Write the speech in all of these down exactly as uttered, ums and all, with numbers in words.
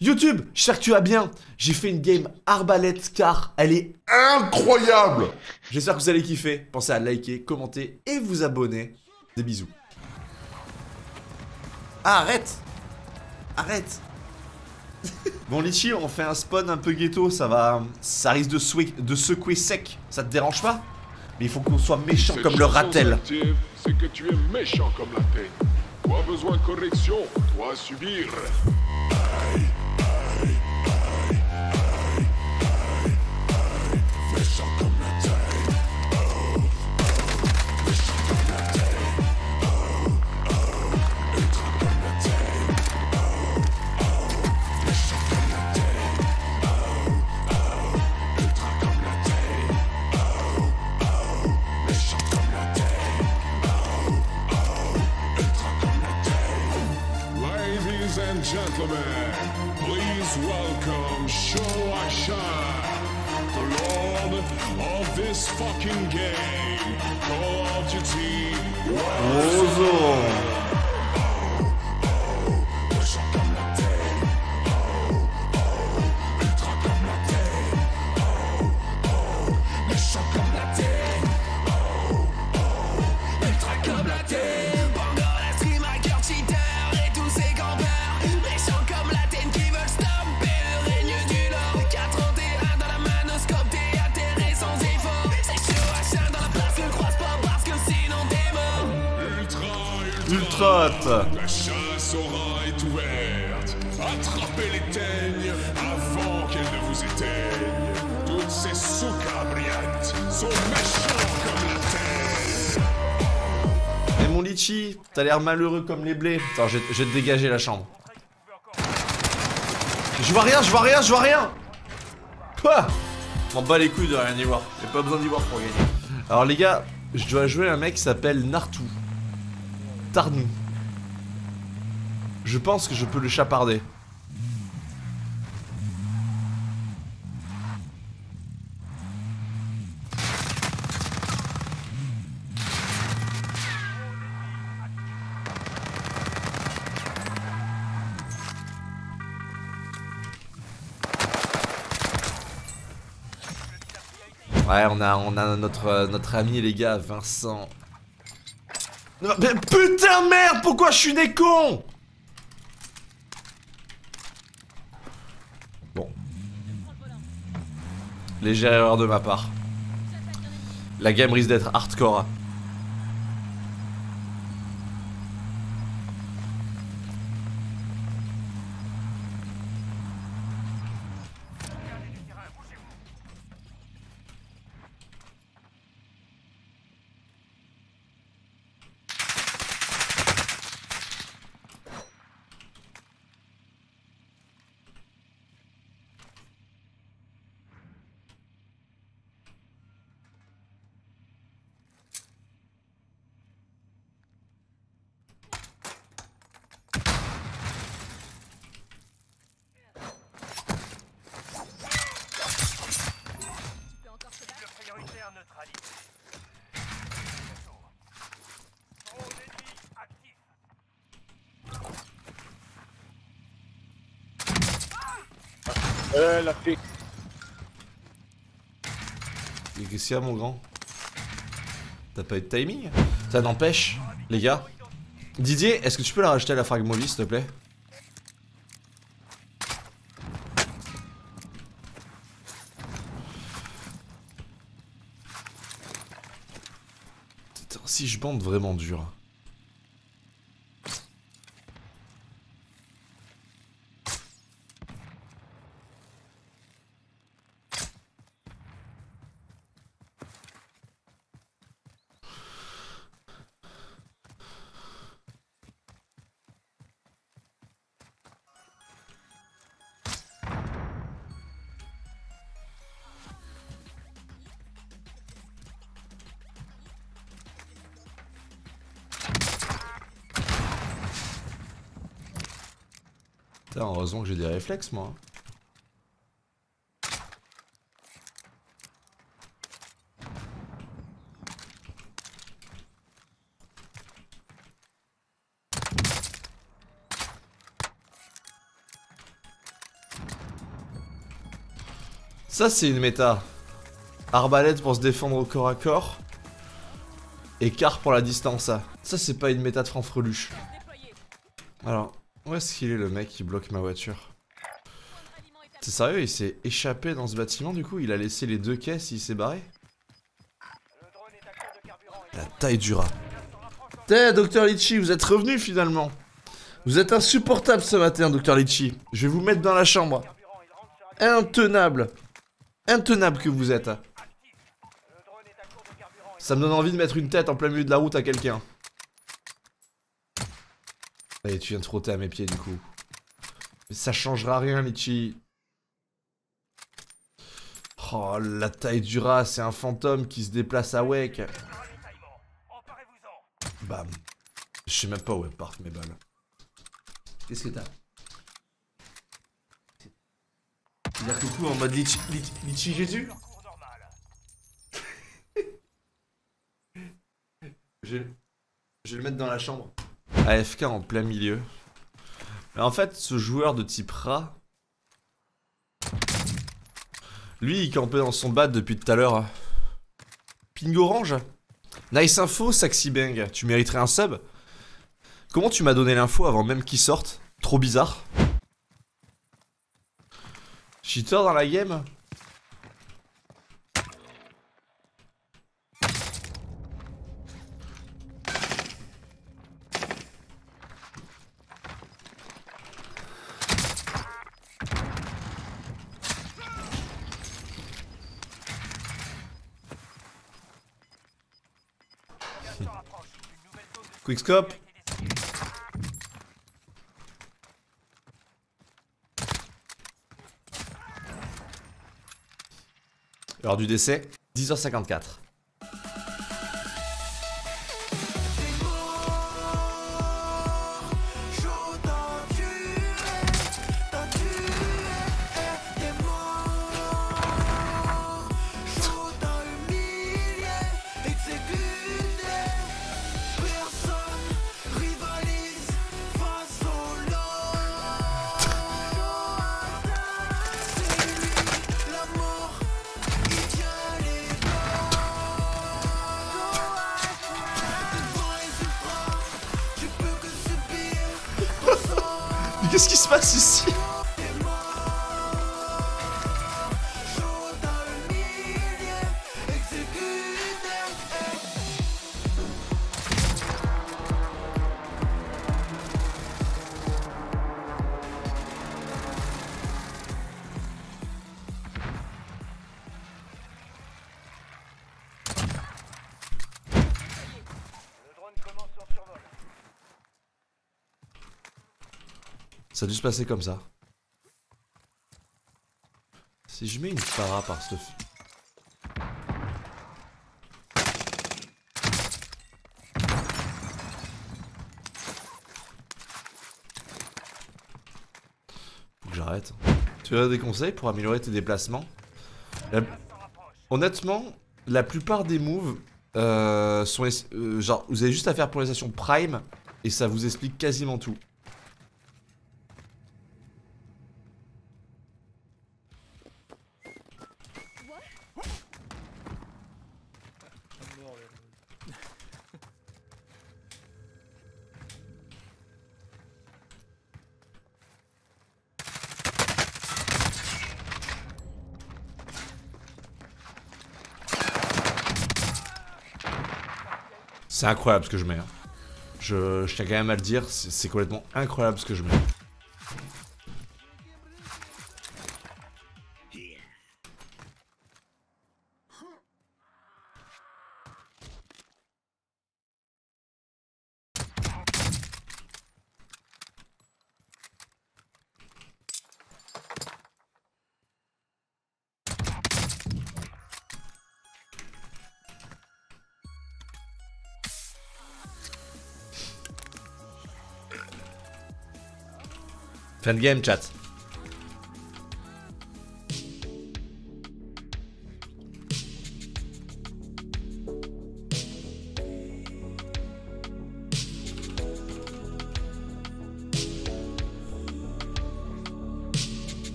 YouTube, j'espère que tu vas bien. J'ai fait une game arbalète car elle est Incroyable. J'espère que vous allez kiffer. Pensez à liker, commenter et vous abonner. Des bisous. Ah, arrête. Arrête. Bon, Litchi, on fait un spawn un peu ghetto. Ça va... Ça risque de, soué... de secouer sec. Ça te dérange pas? Mais il faut qu'on soit méchant Cette comme le ratel. C'est que tu es méchant comme la tête. Toi besoin de correction, toi subir. Méchant comme la terre. Méchant comme la terre. Ultra comme la terre. Méchant comme la terre. Ultra comme la terre. Méchant comme la terre. Ultra comme la terre. Ladies and gentlemen, please welcome Shoasha, the lord of this fucking game, Call of Duty Warzone. Méchant comme la terre. Ultra comme la terre. Méchant comme la terre. Ultra comme la terre. Bangola, streamer, cheater et tous ces campeurs méchants comme la Ten qui veulent stomper le règne du Nord. K trente et un dans la manoscope, t'es atterré sans effort. C'est chaud à chien dans la place, ne croise pas parce que sinon t'es mort. Ultra, Ultra hot. La chasse au rat est ouverte. Attrapez les teignes avant qu'elles ne vous éteignent. Toutes ces soukas brillantes sont méchants comme la terre. Mais mon Litchi, t'as l'air malheureux comme les blés. Attends, je vais, je vais te dégager la chambre. Je vois rien, je vois rien, je vois rien. Quoi? M'en bats les couilles de rien y voir. J'ai pas besoin d'y voir pour gagner. Alors les gars, je dois jouer un mec qui s'appelle Nartou. Tarnou. Je pense que je peux le chaparder. Ouais, on a, on a notre, euh, notre ami, les gars, Vincent. Non, mais putain, merde, pourquoi je suis des cons? Bon. Légère erreur de ma part. La game risque d'être hardcore. Euh, la fille. Et qu'est-ce qu'il y a, mon grand? T'as pas eu de timing? Ça n'empêche, les gars. Didier, est-ce que tu peux la rajouter à la frag movie, s'il te plaît? Putain, si je bande vraiment dur. Putain, heureusement que j'ai des réflexes, moi. Ça, c'est une méta. Arbalète pour se défendre au corps à corps. Et quart pour la distance. Ça, c'est pas une méta de franfreluche. Alors, où est-ce qu'il est le mec qui bloque ma voiture? C'est sérieux, il s'est échappé dans ce bâtiment du coup? Il a laissé les deux caisses, il s'est barré? La taille du rat. T'es, docteur Litchi, vous êtes revenu finalement. Vous êtes insupportable ce matin, docteur Litchi. Je vais vous mettre dans la chambre. Intenable. Intenable que vous êtes. Ça me donne envie de mettre une tête en plein milieu de la route à quelqu'un. Allez, tu viens de frotter à mes pieds du coup. Mais ça changera rien, Litchi. Oh, la taille du rat, c'est un fantôme qui se déplace à Wake. Bam. Je sais même pas où elles partent mes balles. Qu'est-ce que t'as? Dire coucou en mode Litchi, Litchi, Litchi Jésus. je, je vais le mettre dans la chambre. A F K en plein milieu. Mais en fait, ce joueur de type rat, lui, il campait dans son bat depuis tout à l'heure. Ping orange. Nice info, Saxy Bang. Tu mériterais un sub. Comment tu m'as donné l'info avant même qu'il sorte? Trop bizarre. Cheater dans la game? Quickscope. Heure du décès, dix heures cinquante-quatre. Qu'est-ce qui se passe ici? Ça a dû se passer comme ça. Si je mets une para par ce... Faut que j'arrête. Tu as des conseils pour améliorer tes déplacements? La... Honnêtement, la plupart des moves euh, sont... Euh, genre, vous avez juste à faire pour les stations Prime et ça vous explique quasiment tout. C'est incroyable ce que je mets. Hein. Je, je tiens quand même à le dire, c'est complètement incroyable ce que je mets. Fin de game, chat.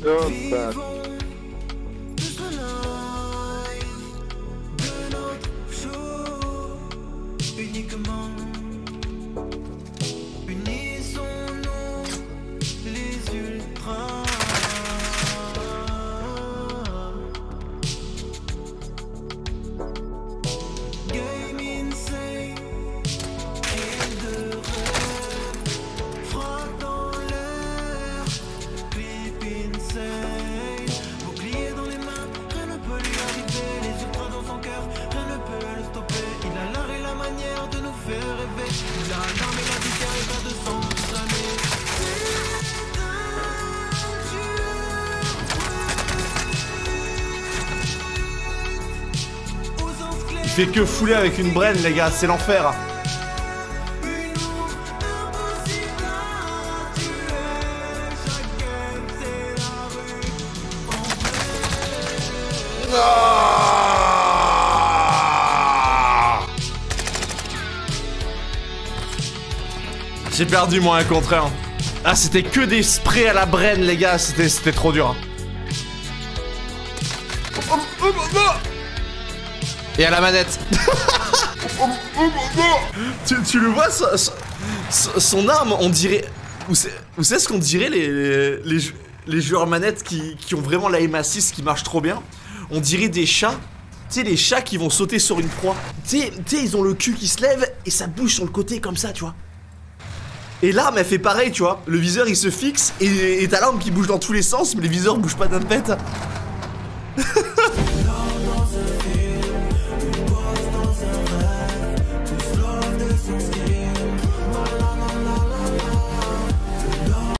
Oh, bah. Uniquement, unissons-nous les ultras. Game insane, kill de rêve, frappe dans l'air, clip insane, bouclier dans les mains, rien ne peut lui arriver, les ultras dans son cœur, rien ne peut le stopper. Il a l'art et la manière de nous faire rêver. Il a l'arme et la vigueur et pas de s'entraîner. C'est un tueur. Aux anses clairs, Il fait que fouler avec une brain, les gars, c'est l'enfer. une ombre impossible à tuer. Chaque game, c'est la rue. En vrai. J'ai perdu moi un contre un. Ah, c'était que des sprays à la brain, les gars, c'était c'était trop dur. Et à la manette. tu, tu le vois, son, son, son arme, on dirait... Vous savez, vous savez ce qu'on dirait les, les, les, les joueurs manettes qui, qui ont vraiment la aim assist qui marche trop bien? On dirait des chats. Tu sais, les chats qui vont sauter sur une proie. Tu sais, tu sais, ils ont le cul qui se lève et ça bouge sur le côté comme ça, tu vois. Et l'arme elle fait pareil, tu vois. Le viseur il se fixe et t'as l'arme qui bouge dans tous les sens, mais les viseurs bougent pas d'un pet.